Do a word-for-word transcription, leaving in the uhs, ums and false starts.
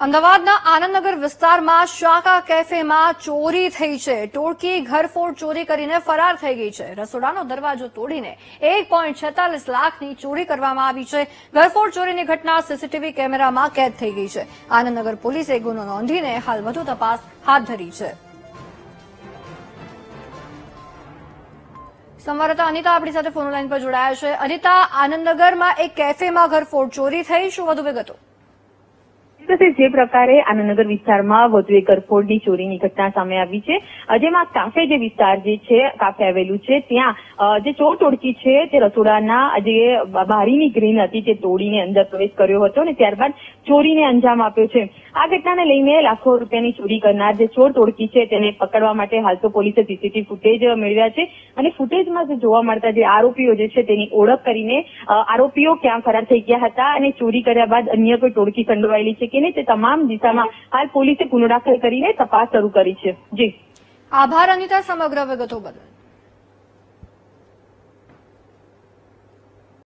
અમદાવાદના આનંદનગર વિસ્તારમાં શાકા કેફેમાં ચોરી થઈ છે। ટોળકી ઘરફોડ ચોરી કરીને ફરાર થઈ ગઈ છે। રસોડાનો દરવાજો તોડીને એક પોઈન્ટ છેતાલીસ લાખની ચોરી કરવામાં આવી છે। ઘરફોડ ચોરીની ઘટના સીસીટીવી કેમેરામાં કેદ થઈ ગઈ છે। આનંદનગર પોલીસે ગુનો નોંધીને હાલ વધુ તપાસ હાથ ધરી છે। સંવાદદાતા અનિતા આપણી સાથે ફોન લાઈન પર જોડાયા છે। અનિતા, આનંદનગરમાં એક કેફેમાં ઘરફોડ ચોરી થઈ, શું વધુ વિગતો? જે પ્રકારે આનંદનગર વિસ્તારમાં વધુ એક ઘરફોડની ચોરીની ઘટના સામે આવી છે, જેમાં કાફે જે વિસ્તાર જે છે કાફે આવેલું છે ત્યાં જે ચોર ટોળકી છે તે રસોડાના જે બારીની ગ્રીલ હતી તે તોડીને અંદર પ્રવેશ કર્યો હતો અને ત્યારબાદ ચોરીને અંજામ આપ્યો છે। આ ઘટનાને લઈને લાખો રૂપિયાની ચોરી કરનાર જે ચોર ટોળકી છે તેને પકડવા માટે હાલ તો પોલીસે સીસીટીવી ફૂટેજ મેળવ્યા છે અને ફૂટેજમાં જે જોવા મળતા જે આરોપીઓ જે છે તેની ઓળખ કરીને આરોપીઓ ક્યાં ફરાર થઈ ગયા હતા અને ચોરી કર્યા બાદ અન્ય કોઈ ટોળકી સંડોવાયેલી છે કે નહીં તે તમામ દિશામાં હાલ પોલીસે ગુનો દાખલ કરીને તપાસ શરૂ કરી છે। જી આભાર અનિતા, સમગ્ર વિગતો બદલ।